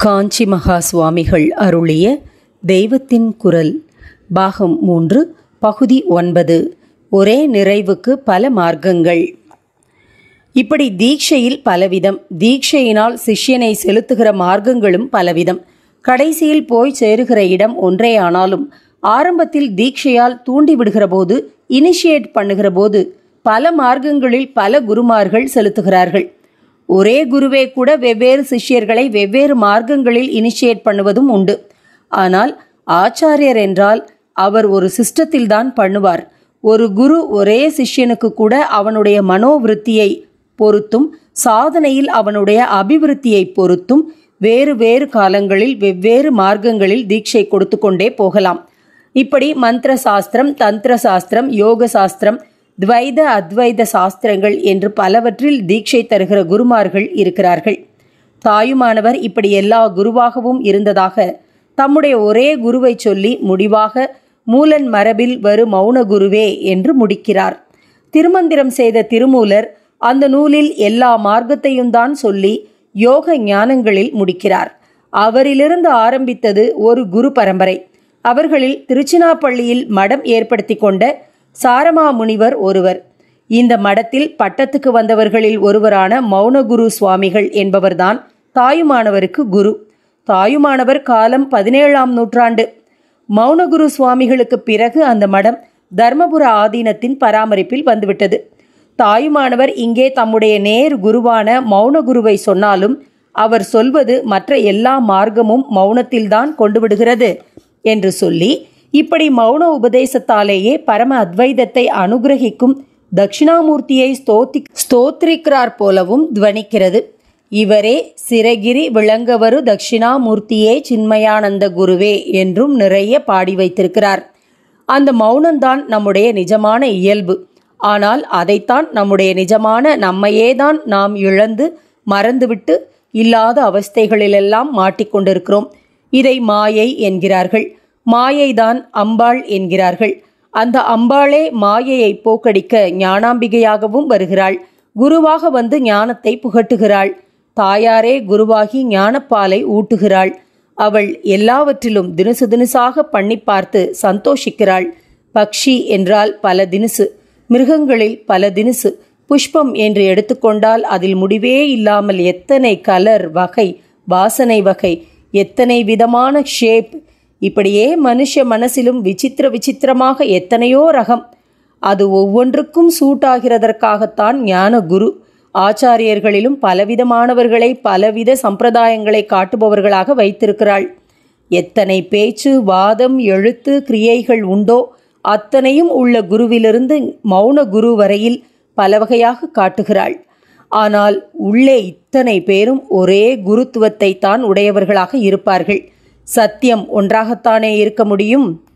காஞ்சி மகா சுவாமிகள் அருளிய தெய்வத்தின் குரல் பாகம் 3 பகுதி 9 ஒரே நிறைவுக்கு பல மார்க்கங்கள். இப்படி தீட்சையில் பலவிதம், தீட்சையினால் சிஷ்யனை செலுத்துகிற மார்க்கங்களும் பலவிதம். கடைசியில் போய் சேருகிற இடம் ஒன்றே ஆனாலும் ஆரம்பத்தில் தீட்சையால் தூண்டிவிடுகிற போது, இனிஷியேட் பண்ணுகிற போது பல மார்க்கங்களில் பல குருமார்கள் செலுத்துகிறார்கள். ஒரே குருவே கூட வெவ்வேறு சிஷ்யர்களை வெவ்வேறு மார்க்கங்களில் இனிஷியேட் பண்ணுவதும் உண்டு. ஆனால் ஆச்சாரியர் என்றால் அவர் ஒரு சிஸ்டத்தில்தான் பண்ணுவார். ஒரு குரு ஒரே சிஷ்யனுக்கு கூட அவனுடைய மனோவிருத்தியை பொறுத்தும் சாதனையில் அவனுடைய அபிவிருத்தியை பொறுத்தும் வேறு வேறு காலங்களில் வெவ்வேறு மார்க்கங்களில் தீட்சை கொடுத்து கொண்டே போகலாம். இப்படி மந்திர சாஸ்திரம், தந்திர சாஸ்திரம், யோக சாஸ்திரம், துவைத அத்வைத சாஸ்திரங்கள் என்று பலவற்றில் தீட்சை தருகிற குருமார்கள் இருக்கிறார்கள். தாயுமானவர் இப்படி எல்லா குருவாகவும் இருந்ததாக தம்முடைய ஒரே குருவை சொல்லி முடிவாக மூலன் மரபில் வரு மௌன குருவே என்று முடிக்கிறார். திருமந்திரம் செய்த திருமூலர் அந்த நூலில் எல்லா மார்க்கத்தையும் தான் சொல்லி யோக ஞானங்களில் முடிக்கிறார். அவரிலிருந்து ஆரம்பித்தது ஒரு குரு பரம்பரை. அவர்களில் திருச்சினாப்பள்ளியில் மடம் ஏற்படுத்தி கொண்ட சாரமா முனிவர் ஒருவர். இந்த மடத்தில் பட்டத்துக்கு வந்தவர்களில் ஒருவரான மௌனகுரு சுவாமிகள் என்பவர்தான் தாயுமானவருக்கு குரு. தாயுமானவர் காலம் 17ஆம் நூற்றாண்டு. மௌனகுரு சுவாமிகளுக்கு பிறகு அந்த மடம் தர்மபுர ஆதீனத்தின் பராமரிப்பில் வந்துவிட்டது. தாயுமானவர் இங்கே தம்முடைய நேர் குருவான மௌனகுருவை சொன்னாலும் அவர் சொல்வது மற்ற எல்லா மார்க்கமும் மௌனத்தில்தான் கொண்டு விடுகிறது என்று சொல்லி, இப்படி மௌன உபதேசத்தாலேயே பரம அத்வைதத்தை அனுகிரகிக்கும் தட்சிணாமூர்த்தியை ஸ்தோத்திரிக்கிறார் போலவும் துவனிக்கிறது. இவரே சிரகிரி விளங்கவரு தட்சிணாமூர்த்தியே சின்மயானந்த குருவே என்றும் நிறைய பாடி வைத்திருக்கிறார். அந்த மௌனம்தான் நம்முடைய நிஜமான இயல்பு. ஆனால் அதைத்தான் நம்முடைய நிஜமான நம்மையேதான் நாம் இழந்து மறந்துவிட்டு இல்லாத அவஸ்தைகளிலெல்லாம் மாட்டிக்கொண்டிருக்கிறோம். இதை மாயை என்கிறார்கள். மாயைதான் அம்பாள் என்கிறார்கள். அந்த அம்பாளே மாயையை போக்கடிக்க ஞானாம்பிகையாகவும் வருகிறாள். குருவாக வந்து ஞானத்தை புகட்டுகிறாள். தாயாரே குருவாகி ஞானப்பாலை ஊட்டுகிறாள். அவள் எல்லாவற்றிலும் தினுசு தினுசாக பண்ணி பார்த்து சந்தோஷிக்கிறாள். பக்ஷி என்றால் பல தினுசு, மிருகங்களில் பல தினுசு, புஷ்பம் என்று எடுத்துக்கொண்டால் அதில் முடிவே இல்லாமல் எத்தனை கலர் வகை, வாசனை வகை, எத்தனை விதமான ஷேப், இப்படியே மனுஷ மனசிலும் விசித்திர விசித்திரமாக எத்தனையோ ரகம். அது ஒவ்வொன்றுக்கும் சூட்டாகிறதற்காகத்தான் ஞான குரு. ஆச்சாரியர்களிலும் பலவிதமானவர்களை பலவித சம்பிரதாயங்களை காட்டுபவர்களாக வைத்திருக்கிறாள். எத்தனை பேச்சு, வாதம், எழுத்து, கிரியைகள் உண்டோ அத்தனையும் உள்ள குருவிலிருந்து மௌன குரு வரையில் பல வகையாக காட்டுகிறாள். ஆனால் உள்ளே இத்தனை பேரும் ஒரே குருத்துவத்தை தான் உடையவர்களாக இருப்பார்கள். சத்தியம் ஒன்றாகத்தானே இருக்க முடியும்?